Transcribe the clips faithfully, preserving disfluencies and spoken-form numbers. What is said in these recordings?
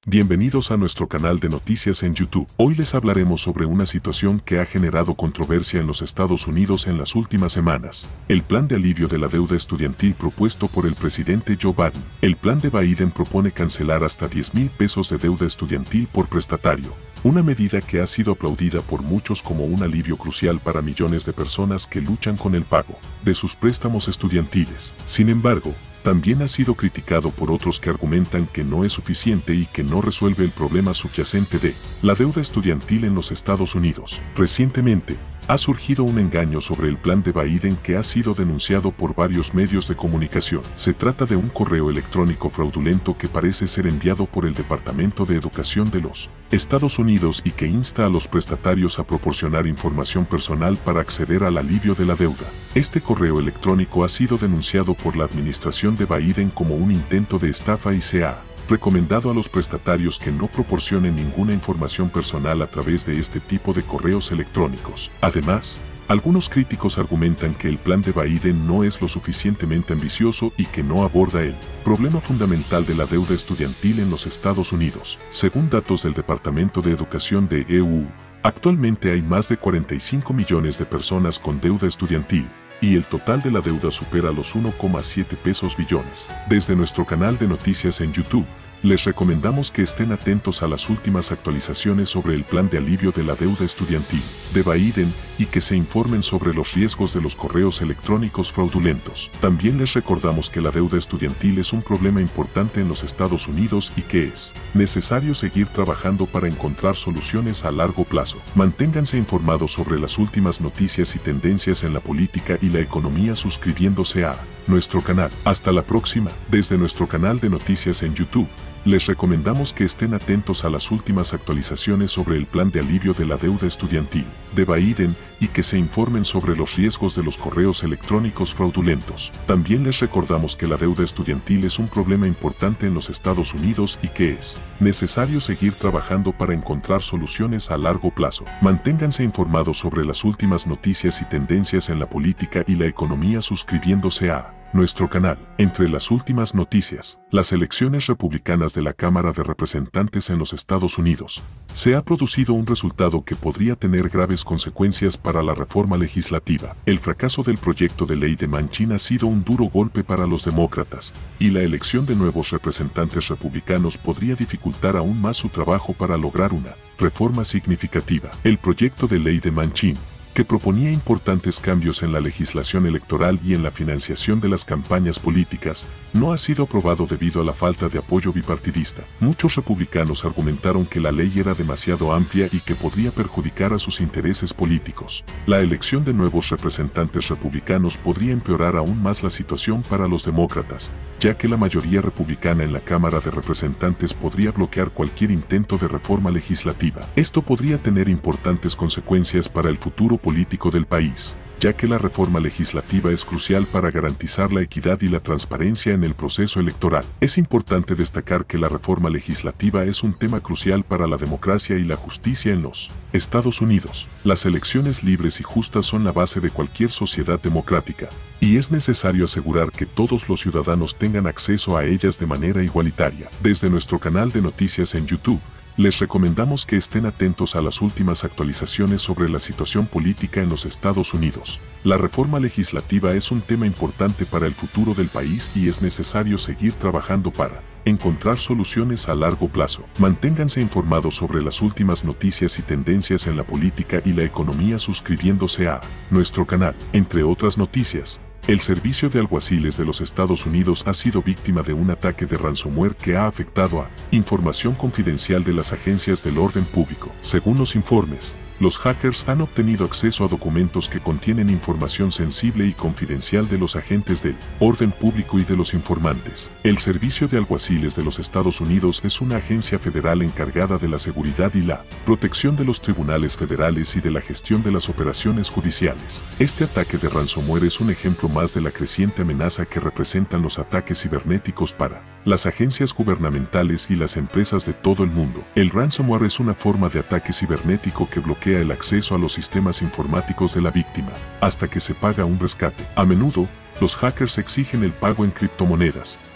Bienvenidos a nuestro canal de noticias en YouTube. Hoy les hablaremos sobre una situación que ha generado controversia en los Estados Unidos en las últimas semanas. El plan de alivio de la deuda estudiantil propuesto por el presidente Joe Biden. El plan de Biden propone cancelar hasta diez mil pesos de deuda estudiantil por prestatario. Una medida que ha sido aplaudida por muchos como un alivio crucial para millones de personas que luchan con el pago de sus préstamos estudiantiles. Sin embargo, también ha sido criticado por otros que argumentan que no es suficiente y que no resuelve el problema subyacente de la deuda estudiantil en los Estados Unidos. Recientemente, ha surgido un engaño sobre el plan de Biden que ha sido denunciado por varios medios de comunicación. Se trata de un correo electrónico fraudulento que parece ser enviado por el Departamento de Educación de los Estados Unidos y que insta a los prestatarios a proporcionar información personal para acceder al alivio de la deuda. Este correo electrónico ha sido denunciado por la administración de Biden como un intento de estafa y se ha recomendado a los prestatarios que no proporcionen ninguna información personal a través de este tipo de correos electrónicos. Además, algunos críticos argumentan que el plan de Biden no es lo suficientemente ambicioso y que no aborda el problema fundamental de la deuda estudiantil en los Estados Unidos. Según datos del Departamento de Educación de E U, actualmente hay más de cuarenta y cinco millones de personas con deuda estudiantil, y el total de la deuda supera los uno coma siete pesos billones. Desde nuestro canal de noticias en YouTube, les recomendamos que estén atentos a las últimas actualizaciones sobre el plan de alivio de la deuda estudiantil de Biden y que se informen sobre los riesgos de los correos electrónicos fraudulentos. También les recordamos que la deuda estudiantil es un problema importante en los Estados Unidos y que es necesario seguir trabajando para encontrar soluciones a largo plazo. Manténganse informados sobre las últimas noticias y tendencias en la política y la economía suscribiéndose a nuestro canal. Hasta la próxima. Desde nuestro canal de noticias en YouTube, les recomendamos que estén atentos a las últimas actualizaciones sobre el plan de alivio de la deuda estudiantil de Biden y que se informen sobre los riesgos de los correos electrónicos fraudulentos. También les recordamos que la deuda estudiantil es un problema importante en los Estados Unidos y que es necesario seguir trabajando para encontrar soluciones a largo plazo. Manténganse informados sobre las últimas noticias y tendencias en la política y la economía suscribiéndose a nuestro canal. Entre las últimas noticias, las elecciones republicanas de la Cámara de Representantes en los Estados Unidos. Se ha producido un resultado que podría tener graves consecuencias para la reforma legislativa. El fracaso del proyecto de ley de Manchin ha sido un duro golpe para los demócratas, y la elección de nuevos representantes republicanos podría dificultar aún más su trabajo para lograr una reforma significativa. El proyecto de ley de Manchin, que proponía importantes cambios en la legislación electoral y en la financiación de las campañas políticas, no ha sido aprobado debido a la falta de apoyo bipartidista. Muchos republicanos argumentaron que la ley era demasiado amplia y que podría perjudicar a sus intereses políticos. La elección de nuevos representantes republicanos podría empeorar aún más la situación para los demócratas, ya que la mayoría republicana en la Cámara de Representantes podría bloquear cualquier intento de reforma legislativa. Esto podría tener importantes consecuencias para el futuro político del país, ya que la reforma legislativa es crucial para garantizar la equidad y la transparencia en el proceso electoral. Es importante destacar que la reforma legislativa es un tema crucial para la democracia y la justicia en los Estados Unidos. Las elecciones libres y justas son la base de cualquier sociedad democrática, y es necesario asegurar que todos los ciudadanos tengan acceso a ellas de manera igualitaria. Desde nuestro canal de noticias en YouTube, les recomendamos que estén atentos a las últimas actualizaciones sobre la situación política en los Estados Unidos. La reforma legislativa es un tema importante para el futuro del país y es necesario seguir trabajando para encontrar soluciones a largo plazo. Manténganse informados sobre las últimas noticias y tendencias en la política y la economía suscribiéndose a nuestro canal. Entre otras noticias, el Servicio de Alguaciles de los Estados Unidos ha sido víctima de un ataque de ransomware que ha afectado a información confidencial de las agencias del orden público. Según los informes, los hackers han obtenido acceso a documentos que contienen información sensible y confidencial de los agentes del orden público y de los informantes. El Servicio de Alguaciles de los Estados Unidos es una agencia federal encargada de la seguridad y la protección de los tribunales federales y de la gestión de las operaciones judiciales. Este ataque de ransomware es un ejemplo más de la creciente amenaza que representan los ataques cibernéticos para las agencias gubernamentales y las empresas de todo el mundo. El ransomware es una forma de ataque cibernético que bloquea el acceso a los sistemas informáticos de la víctima, hasta que se paga un rescate. A menudo, los hackers exigen el pago en criptomonedas,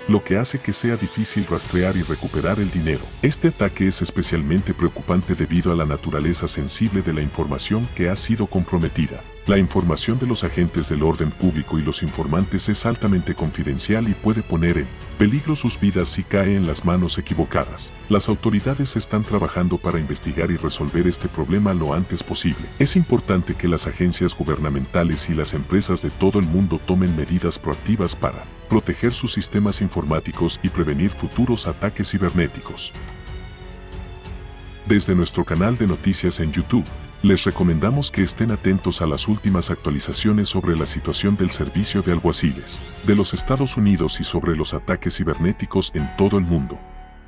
lo que hace que sea difícil rastrear y recuperar el dinero. Este ataque es especialmente preocupante debido a la naturaleza sensible de la información que ha sido comprometida. La información de los agentes del orden público y los informantes es altamente confidencial y puede poner en peligro sus vidas si cae en las manos equivocadas. Las autoridades están trabajando para investigar y resolver este problema lo antes posible. Es importante que las agencias gubernamentales y las empresas de todo el mundo tomen medidas proactivas para proteger sus sistemas informáticos y prevenir futuros ataques cibernéticos. Desde nuestro canal de noticias en YouTube, les recomendamos que estén atentos a las últimas actualizaciones sobre la situación del servicio de alguaciles de los Estados Unidos y sobre los ataques cibernéticos en todo el mundo.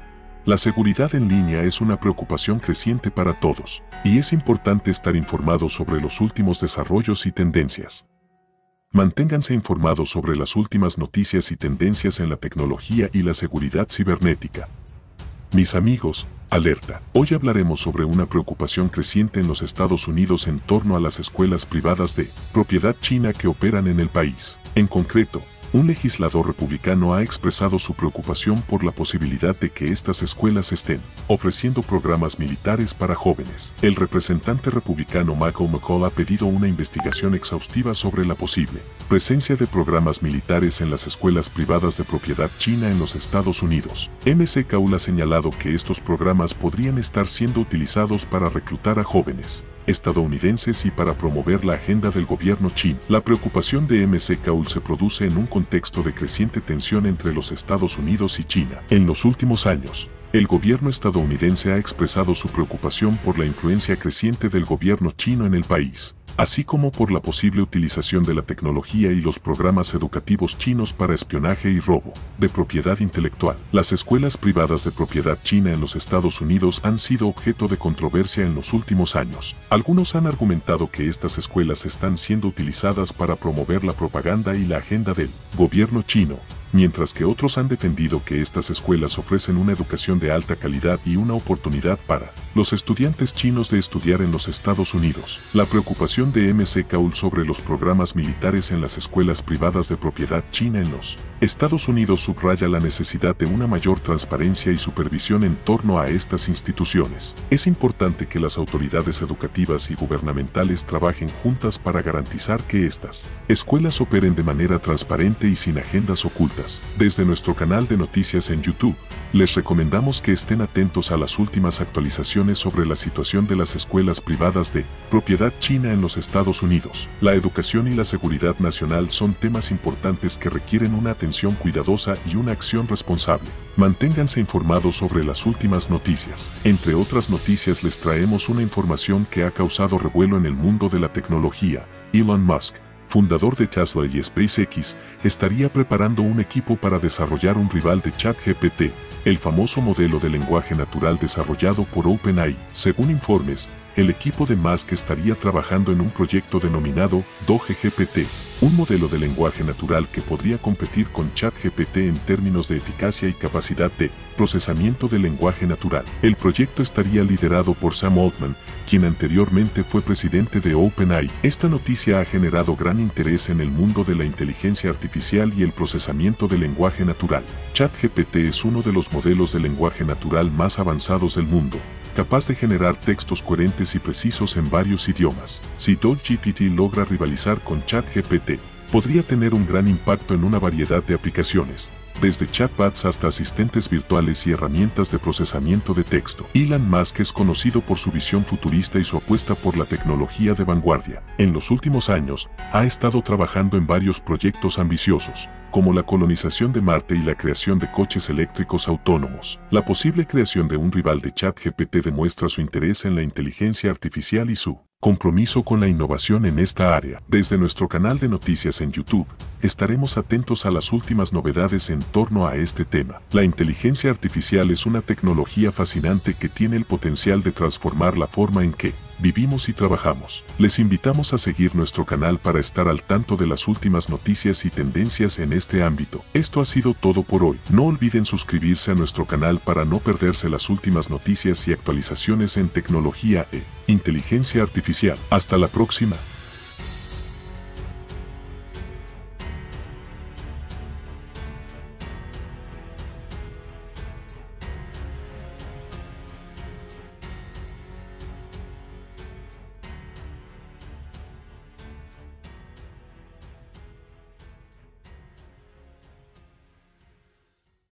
La seguridad en línea es una preocupación creciente para todos, y es importante estar informados sobre los últimos desarrollos y tendencias. Manténganse informados sobre las últimas noticias y tendencias en la tecnología y la seguridad cibernética. Mis amigos, alerta. Hoy hablaremos sobre una preocupación creciente en los Estados Unidos en torno a las escuelas privadas de propiedad china que operan en el país. En concreto, un legislador republicano ha expresado su preocupación por la posibilidad de que estas escuelas estén ofreciendo programas militares para jóvenes. El representante republicano Michael McCall ha pedido una investigación exhaustiva sobre la posible presencia de programas militares en las escuelas privadas de propiedad china en los Estados Unidos. M C C A U ha señalado que estos programas podrían estar siendo utilizados para reclutar a jóvenes estadounidenses y para promover la agenda del gobierno chino. La preocupación de M C C A U se produce en un contexto de creciente tensión entre los Estados Unidos y China. En los últimos años, el gobierno estadounidense ha expresado su preocupación por la influencia creciente del gobierno chino en el país, así como por la posible utilización de la tecnología y los programas educativos chinos para espionaje y robo de propiedad intelectual. Las escuelas privadas de propiedad china en los Estados Unidos han sido objeto de controversia en los últimos años. Algunos han argumentado que estas escuelas están siendo utilizadas para promover la propaganda y la agenda del gobierno chino, mientras que otros han defendido que estas escuelas ofrecen una educación de alta calidad y una oportunidad para los estudiantes chinos de estudiar en los Estados Unidos. La preocupación de M C C A U sobre los programas militares en las escuelas privadas de propiedad china en los Estados Unidos subraya la necesidad de una mayor transparencia y supervisión en torno a estas instituciones. Es importante que las autoridades educativas y gubernamentales trabajen juntas para garantizar que estas escuelas operen de manera transparente y sin agendas ocultas. Desde nuestro canal de noticias en YouTube, les recomendamos que estén atentos a las últimas actualizaciones sobre la situación de las escuelas privadas de propiedad china en los Estados Unidos. La educación y la seguridad nacional son temas importantes que requieren una atención cuidadosa y una acción responsable. Manténganse informados sobre las últimas noticias. Entre otras noticias les traemos una información que ha causado revuelo en el mundo de la tecnología. Elon Musk, fundador de Tesla y SpaceX, estaría preparando un equipo para desarrollar un rival de ChatGPT, el famoso modelo de lenguaje natural desarrollado por OpenAI. Según informes, el equipo de Musk estaría trabajando en un proyecto denominado DogeGPT, un modelo de lenguaje natural que podría competir con ChatGPT en términos de eficacia y capacidad de procesamiento del lenguaje natural. El proyecto estaría liderado por Sam Altman, quien anteriormente fue presidente de OpenAI. Esta noticia ha generado gran interés en el mundo de la inteligencia artificial y el procesamiento del lenguaje natural. ChatGPT es uno de los modelos de lenguaje natural más avanzados del mundo, capaz de generar textos coherentes y precisos en varios idiomas. Si DogeGPT logra rivalizar con ChatGPT, podría tener un gran impacto en una variedad de aplicaciones, desde chatbots hasta asistentes virtuales y herramientas de procesamiento de texto. Elon Musk es conocido por su visión futurista y su apuesta por la tecnología de vanguardia. En los últimos años, ha estado trabajando en varios proyectos ambiciosos, como la colonización de Marte y la creación de coches eléctricos autónomos. La posible creación de un rival de ChatGPT demuestra su interés en la inteligencia artificial y su compromiso con la innovación en esta área. Desde nuestro canal de noticias en YouTube, estaremos atentos a las últimas novedades en torno a este tema. La inteligencia artificial es una tecnología fascinante que tiene el potencial de transformar la forma en que vivimos y trabajamos. Les invitamos a seguir nuestro canal para estar al tanto de las últimas noticias y tendencias en este ámbito. Esto ha sido todo por hoy. No olviden suscribirse a nuestro canal para no perderse las últimas noticias y actualizaciones en tecnología e inteligencia artificial. Hasta la próxima.